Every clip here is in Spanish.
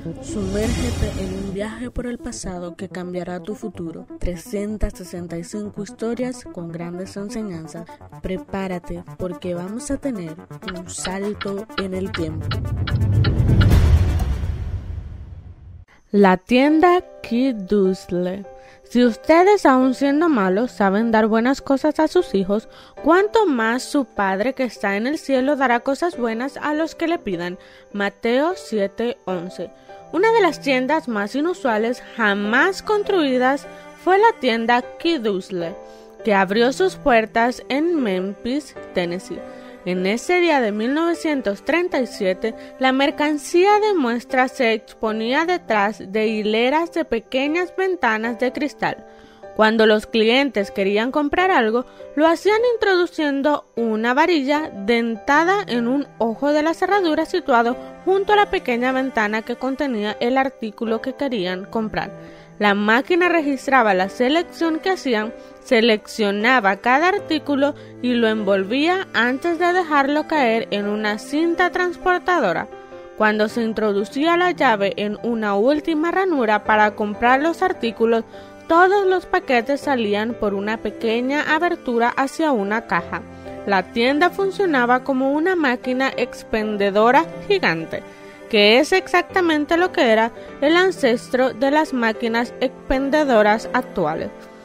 Sumérgete en un viaje por el pasado que cambiará tu futuro. 365 historias con grandes enseñanzas. Prepárate porque vamos a tener un salto en el tiempo. La tienda Kiddushel. Si ustedes, aun siendo malos, saben dar buenas cosas a sus hijos, ¿cuánto más su Padre que está en el cielo dará cosas buenas a los que le pidan? Mateo 7:11. Una de las tiendas más inusuales jamás construidas fue la tienda Kiddushel, que abrió sus puertas en Memphis, Tennessee. En ese día de 1937, la mercancía de muestra se exponía detrás de hileras de pequeñas ventanas de cristal. Cuando los clientes querían comprar algo, lo hacían introduciendo una varilla dentada en un ojo de la cerradura situado junto a la pequeña ventana que contenía el artículo que querían comprar. La máquina registraba la selección que hacían, seleccionaba cada artículo y lo envolvía antes de dejarlo caer en una cinta transportadora. Cuando se introducía la llave en una última ranura para comprar los artículos, todos los paquetes salían por una pequeña abertura hacia una caja. La tienda funcionaba como una máquina expendedora gigante, que es exactamente lo que era el ancestro de las máquinas expendedoras actuales.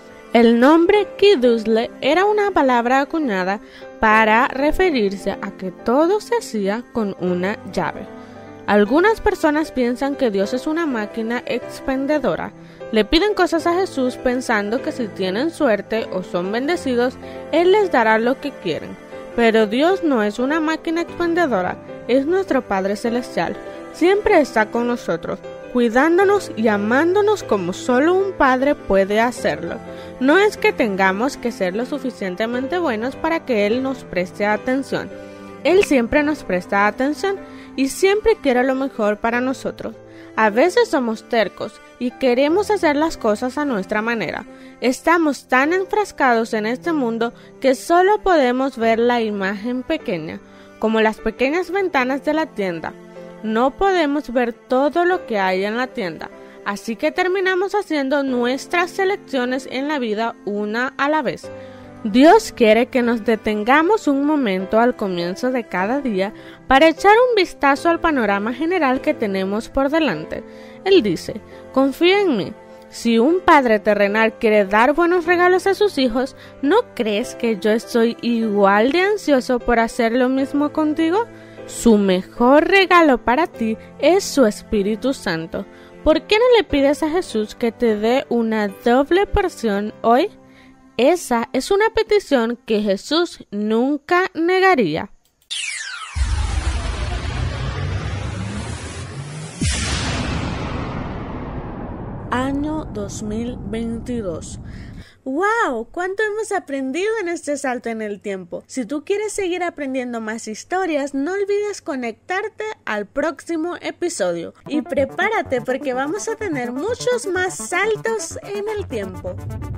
El nombre Kiddushel era una palabra acuñada para referirse a que todo se hacía con una llave. Algunas personas piensan que Dios es una máquina expendedora. Le piden cosas a Jesús pensando que si tienen suerte o son bendecidos, Él les dará lo que quieren. Pero Dios no es una máquina expendedora, es nuestro Padre Celestial. Siempre está con nosotros, cuidándonos y amándonos como solo un padre puede hacerlo. No es que tengamos que ser lo suficientemente buenos para que Él nos preste atención. Él siempre nos presta atención y siempre quiere lo mejor para nosotros. A veces somos tercos y queremos hacer las cosas a nuestra manera. Estamos tan enfrascados en este mundo que solo podemos ver la imagen pequeña, como las pequeñas ventanas de la tienda. No podemos ver todo lo que hay en la tienda, así que terminamos haciendo nuestras selecciones en la vida una a la vez. Dios quiere que nos detengamos un momento al comienzo de cada día para echar un vistazo al panorama general que tenemos por delante. Él dice, confía en mí. Si un padre terrenal quiere dar buenos regalos a sus hijos, ¿no crees que yo estoy igual de ansioso por hacer lo mismo contigo? Su mejor regalo para ti es su Espíritu Santo. ¿Por qué no le pides a Jesús que te dé una doble porción hoy? Esa es una petición que Jesús nunca negaría. Año 2022. ¡Wow! ¿Cuánto hemos aprendido en este salto en el tiempo? Si tú quieres seguir aprendiendo más historias, no olvides conectarte al próximo episodio. Y prepárate porque vamos a tener muchos más saltos en el tiempo.